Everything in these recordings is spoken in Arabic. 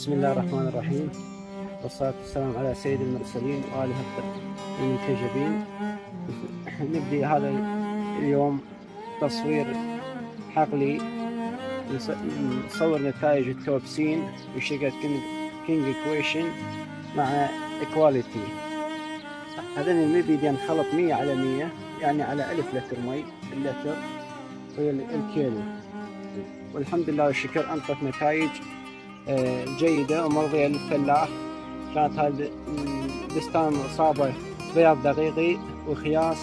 بسم الله الرحمن الرحيم، والصلاة والسلام على سيد المرسلين وآله المنتجبين. نبدي هذا اليوم تصوير حقلي، نصور نتائج التوبسين وشركة كينج إكويشن مع إكواليتي. هذين المبيدين خلط 100 على 100، يعني على 1000 لتر مي، اللتر وهي الكيلو. والحمد لله والشكر أنطت نتائج جيدة ومرضية للفلاح. كانت هذا البستان إصابة بياض دقيقي وخياس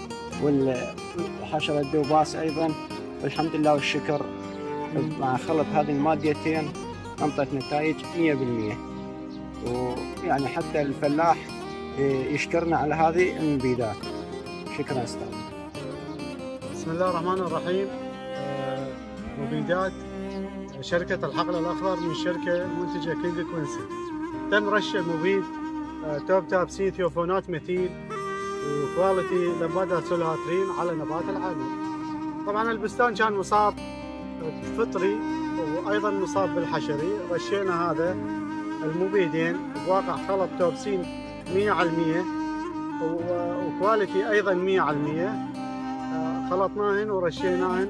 وحشرة دوباس أيضا، والحمد لله والشكر مع خلط هذه المادتين أنطت نتائج 100%. ويعني حتى الفلاح يشكرنا على هذه المبيدات. شكرا أستاذ. بسم الله الرحمن الرحيم. مبيدات شركة الحقل الأخضر من شركة منتجة كينج إكويشن. تم رش مبيد توبسين ثيوفونات ميثيل وكواليتي لمبادا سولاترين على نبات العالم. طبعا البستان كان مصاب فطري وأيضا مصاب بالحشري. رشينا هذا المبيدين بواقع خلط توبسين 100% وكواليتي أيضا 100%. خلطناهن ورشيناهن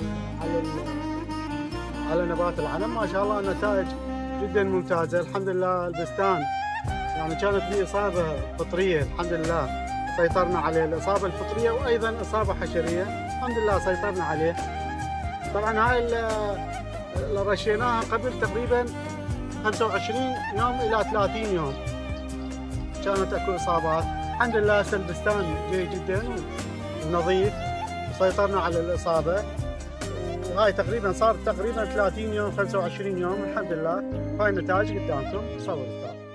على نبات العنب. ما شاء الله النتائج جدا ممتازة. الحمد لله البستان يعني كانت به إصابة فطرية، الحمد لله سيطرنا عليه الإصابة الفطرية وأيضا إصابة حشرية، الحمد لله سيطرنا عليه. طبعا هاي اللي رشيناها قبل تقريبا 25 يوم إلى 30 يوم كانت أكو إصابات. الحمد لله هسه البستان جيد جدا ونظيف وسيطرنا على الإصابة. وهاي تقريبا صار تقريبا 30 يوم 25 يوم، الحمد لله. هاي النتائج قدامكم، صور.